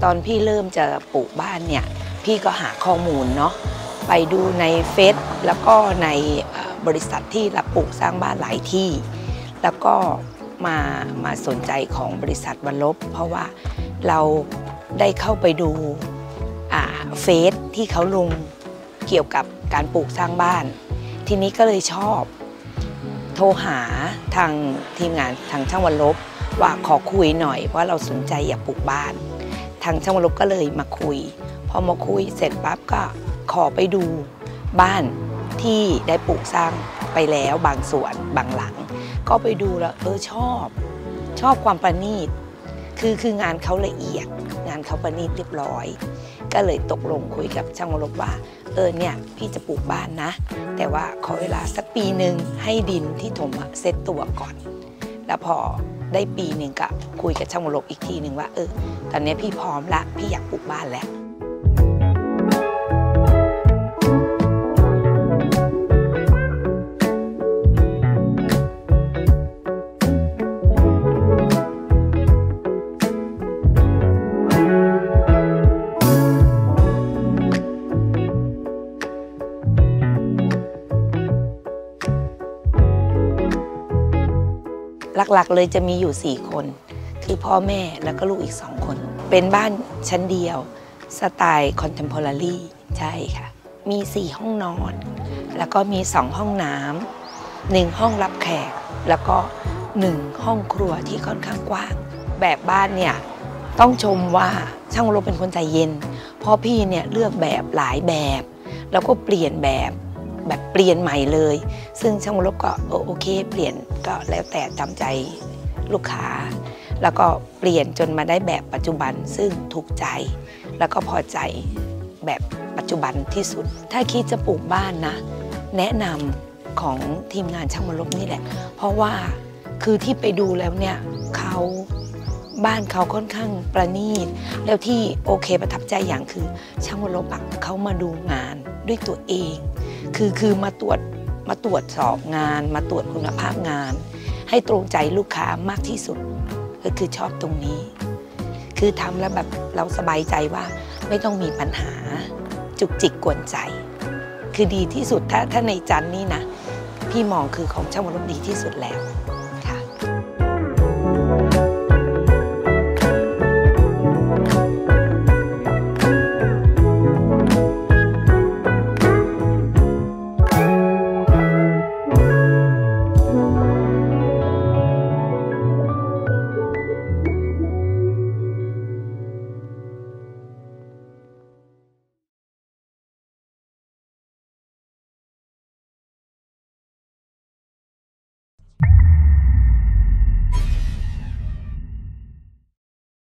ตอนพี่เริ่มจะปลูกบ้านเนี่ยพี่ก็หาข้อมูลเนาะไปดูในเฟซแล้วก็ในบริษัทที่รับปลูกสร้างบ้านหลายที่แล้วก็มาสนใจของบริษัทวันลบเพราะว่าเราได้เข้าไปดูเฟซที่เขาลงเกี่ยวกับการปลูกสร้างบ้านทีนี้ก็เลยชอบโทรหาทางทีมงานทางช่างวันลบว่าขอคุยหน่อยว่าเราสนใจอยากปลูกบ้านทางช่างวันลบก็เลยมาคุยพอมาคุยเสร็จปั๊บก็ขอไปดูบ้านที่ได้ปลูกสร้างไปแล้วบางส่วนบางหลังก็ไปดูแล้วชอบความประณีตคืองานเขาละเอียดงานเขาประณีตเรียบร้อยก็เลยตกลงคุยกับช่างวรบว่าเนี่ยพี่จะปลูกบ้านนะแต่ว่าขอเวลาสักปีหนึ่งให้ดินที่ถมเซตตัวก่อนแล้วพอได้ปีหนึ่งก็คุยกับช่างวรบอีกทีหนึ่งว่าตอนนี้พี่พร้อมละพี่อยากปลูกบ้านแล้วหลักๆเลยจะมีอยู่4คนคือพ่อแม่แล้วก็ลูกอีก2คนเป็นบ้านชั้นเดียวสไตล์คอนเทมพอรารีใช่ค่ะมี4ห้องนอนแล้วก็มี2ห้องน้ำ1ห้องรับแขกแล้วก็1ห้องครัวที่ค่อนข้างกว้างแบบบ้านเนี่ยต้องชมว่าช่างวรบเป็นคนใจเย็นเพราะพี่เนี่ยเลือกแบบหลายแบบแล้วก็เปลี่ยนแบบเปลี่ยนใหม่เลยซึ่งช่างวรบก็โอเคเปลี่ยนก็แล้วแต่ตามใจลูกค้าแล้วก็เปลี่ยนจนมาได้แบบปัจจุบันซึ่งถูกใจแล้วก็พอใจแบบปัจจุบันที่สุดถ้าคิดจะปลูกบ้านนะแนะนำของทีมงานช่างวรบนี่แหละเพราะว่าคือที่ไปดูแล้วเนี่ยบ้านเขาค่อนข้างประณีตแล้วที่โอเคประทับใจอย่างคือช่างวรบเขามาดูงานด้วยตัวเองคือมาตรวจสอบงานมาตรวจคุณภาพงานให้ตรงใจลูกค้ามากที่สุดก็คือชอบตรงนี้คือทำแล้วแบบเราสบายใจว่าไม่ต้องมีปัญหาจุกจิกกวนใจคือดีที่สุดถ้าในจันนี่นะพี่มองคือของช่างวรบดีที่สุดแล้ว